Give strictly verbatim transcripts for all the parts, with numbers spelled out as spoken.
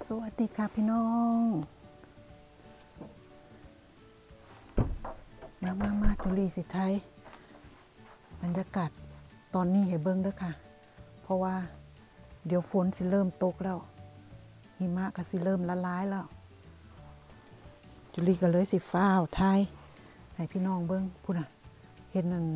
สวัสดีค่ะพี่น้องมามามาจุลีสิไทยบรรยากาศตอนนี้ให้เบิ้งด้วยค่ะเพราะว่าเดี๋ยวฝนสิเริ่มตกแล้วหิมะก็สิเริ่มละลายแล้วจุลีก็เลยสิฟ้าวไทยให้พี่น้องเบิ้งพูดน่ะเห็นนั่น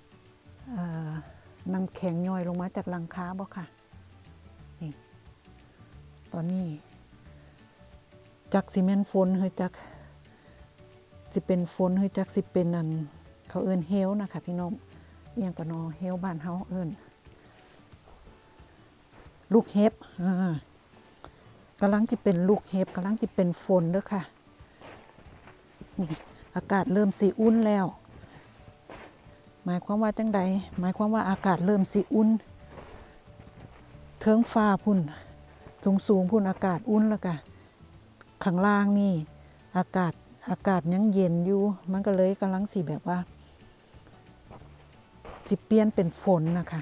น้ำแข็งย่อยลงมาจากหลังคาบ่ค่ะนี่ตอนนี้จักซีเมนฝนเฮ้ยจักสิเป็นฝนเฮ้ยจักสิเป็นนั่นเขาเอิ้นเฮลนะคะพี่น้องเอียงกะนอเฮลบ้านเฮาเอิ้นลูกเห็บอ่ากำลังที่เป็นลูกเห็บกำลังที่เป็นฝนเด้อค่ะนี่อากาศเริ่มสิอุ่นแล้วหมายความว่าจังใดหมายความว่าอากาศเริ่มสิอุ่นเทิงฟ้าพุ่นสูงสูงพุ่นอากาศอุ่นแล้วก็ข้างล่างนี่อากาศอากาศยังเย็นอยู่มันก็เลยกำลังสิแบบว่าสิเปลี่ยนเป็นฝนนะคะ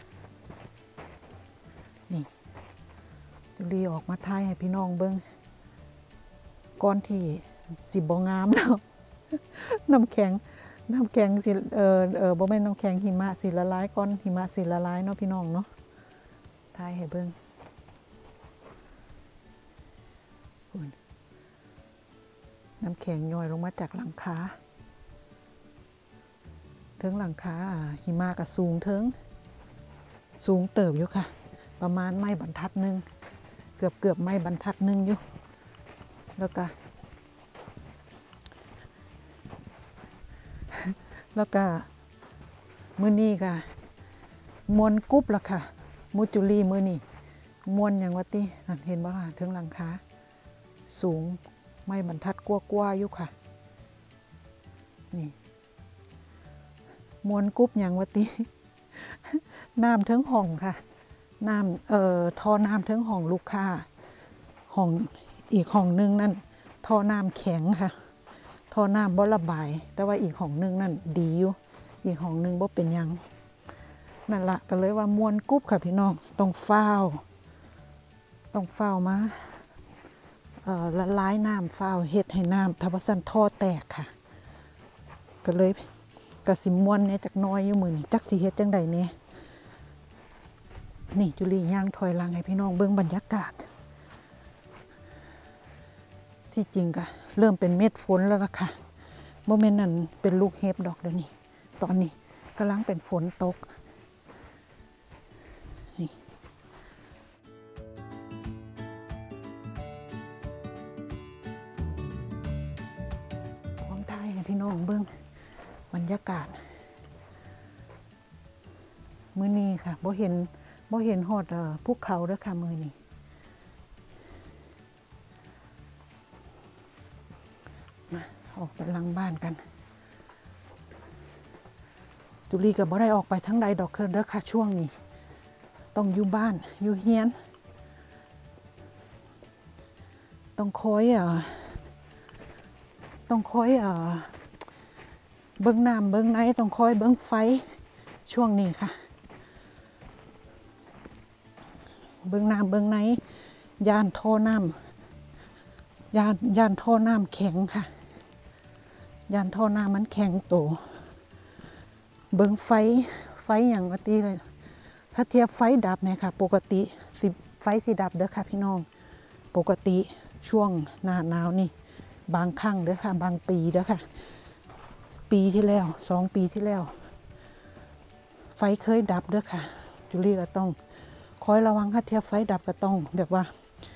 นี่จุลีออกมาถ่ายให้พี่น้องเบิ่งก้อนที่สิบ่งามแล้วน้ำแข็งน้ำแข็งสิเออเออบ่แม่นน้ำแข็งหิมะสิละลายก้อนหิมะสิละลายเนาะพี่น้องเนาะถ่ายให้เบิ่งน้ำแข็งย่อยลงมาจากหลังคาเทิงหลังคาหิมะก็สูงเทิงสูงเติบอยู่ค่ะประมาณไม้บรรทัดหนึ่งเกือบเกือบไม้บรรทัดหนึ่งอยู่แล้วก็แล้วก็มื้อนี้ก็มวนกุ๊บละค่ะมูจุลีมื้อนี้มวนอย่างว่าตินั่นเห็นบ่ค่ะเทิงหลังคาสูงไม้บรรทัดกว้าๆอยู่ค่ะนี่มวนกุ๊บอย่างว่าติน้ำเทิงห้องค่ะน้ำเอ่อท่อน้ำเทิงห้องลูกค้าห้องอีกห้องนึงนั่นท่อน้ำแข็งค่ะท่อน้ำบ่ระบายแต่ว่าอีกห้องนึงนั่นดีอยู่อีกห้องนึงบ่เป็นหยังนั่นละก็เลยว่ามวนกุ๊บค่ะพี่น้องต้องเฝ้าต้องเฝ้ามาละลายน้ำฝ้าเฮ็ดให้น้ำทับสันท่อแตกค่ะก็เลยกระสิมวนเนี่ยจากน้อยอยู่มือนี่จักสีเฮ็ดจังใดเนี่ยนี่จุลีย่างถอยหลังให้พี่น้องเบิ่งบรรยากาศที่จริงก็เริ่มเป็นเม็ดฝนแล้วล่ะค่ะโมเมนต์นั้นเป็นลูกเห็บดอกเดี๋ยวนี้ตอนนี้กำลังเป็นฝนตกนี่พี่น้องเบิ้งบรรยากาศมื้อนี้ค่ะบ่เห็นบ่เห็นฮอดภูเขาเด้อค่ะมื้อนี้มาออกไปหลังบ้านกันจุลีก็บ่ได้ออกไปทั้งใดดอกเด้อค่ะช่วงนี้ต้องอยู่บ้านอยู่เฮียนต้องคอยอ่ะต้องคอยอ่ะเบิ้งน้ำเบิ้งไหนต้องคอยเบิ้งไฟช่วงนี้ค่ะเบิ้งน้ำเบิ้งไหนยานท่อน้ำยานยานท่อน้ำแข็งค่ะยานท่อน้ำมันแข็งโตเบิ้งไฟไฟอย่างปกติเลยถ้าเทียบไฟดับเนี่ยค่ะปกติสิไฟสิดับเด้อค่ะพี่น้องปกติช่วงหน้าหนาวนี่บางครั้งเด้อค่ะบางปีเด้อค่ะปีที่แล้วสองปีที่แล้วไฟเคยดับเด้อค่ะจุลีก็ต้องคอยระวังถ้าเทียบไฟดับก็ต้องแบบว่า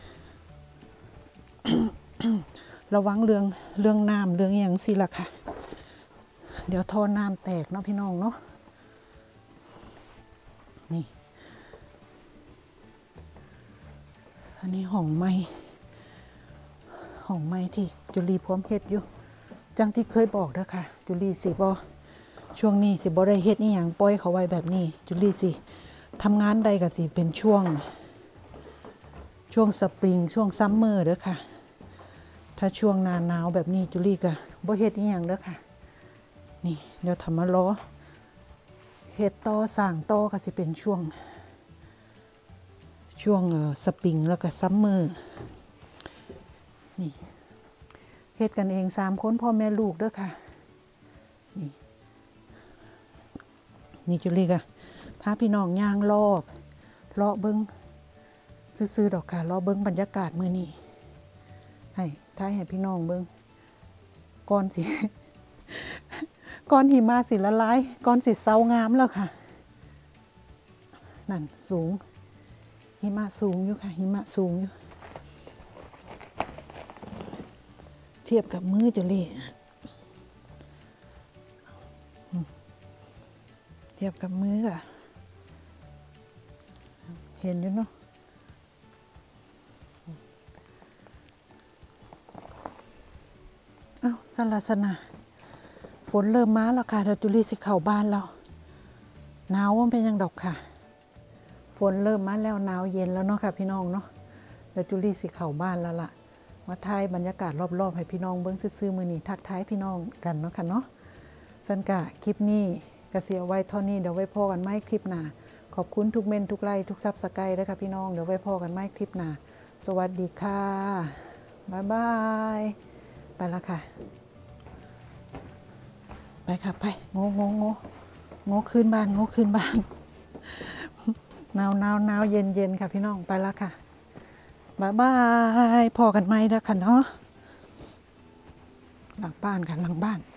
ระวังเรื่องเรื่องน้ำเรื่องอย่างสิล่ะค่ะเดี๋ยวท่อน้ำแตกเนาะพี่น้องเนาะนี่อันนี้ห้องไม้ห้องไม้ที่จุลีพร้อมเฮ็ดอยู่จังที่เคยบอกเด้อค่ะจุลีสิบ่ช่วงนี้สิบ่ได้เฮ็ดอีหยังปล่อยเขาไว้แบบนี้จุลีสิทำงานใดก็สิเป็นช่วงช่วงสปริงช่วงซัมเมอร์เด้อค่ะถ้าช่วงหน้าหนาวแบบนี้จุลีก็บ่เฮ็ดอีหยังเด้อค่ะนี่เดี๋ยวทำมารอเฮ็ดต่อสร้างต่อก็สิเป็นช่วงช่วงเอ่อสปริงแล้วก็ซัมเมอร์นี่เฮ็ดกันเองสามคนพ่อแม่ลูกเด้อค่ะนี่นี่จุลีกะพาพี่น้องย่างรอบเลาะเบิ้งซื้อๆดอกค่ะเลาะเบิ้งบรรยากาศมื้อนี้ให้ท้ายให้พี่น้องเบิ้งก่อนสิก่อนหิมะสิละลายก่อนสิเซางามแล้วค่ะนั่นสูงหิมะสูงอยู่ค่ะหิมะสูงอยู่เทียบกับมือจุลีเทียบกับมือค่ะเห็นอยู่เนาะอ้าวสลัสนาฝนเริ่มมาแล้วค่ะเราจุลีสิเข้าบ้านแล้วหนาวว่าเป็นยังดอกค่ะฝนเริ่มมาแล้วหนาวเย็นแล้วเนาะค่ะพี่น้องเนาะเราจุลีสิเข้าบ้านแล้วล่ะมาถ่ายบรรยากาศรอบๆให้พี่น้องเบิ้งซื่อๆมือนี้ทักทายพี่น้องกันเนาะค่ะเนาะสันกะคลิปนี้กระเสียไว้เท่านี้เดี๋ยวไว้พอกันไหมคลิปหน้าขอบคุณทุกเมนทุกไลค์ทุกซับสไครต์ด้วยค่ะพี่น้องเดี๋ยวไว้พอกันไหมคลิปหน้าสวัสดีค่ะบ๊ายบายไปละค่ะไปค่ะไปโง่โง่โง่โง่ขึ้นบ้านโง่ขึ้นบ้านหนาวหนาวหนาวเย็นเย็นค่ะพี่น้องไปละค่ะบ๊ายบายพอกันไหมด้วยค่ะเนาะหลังบ้านค่ะหลังบ้าน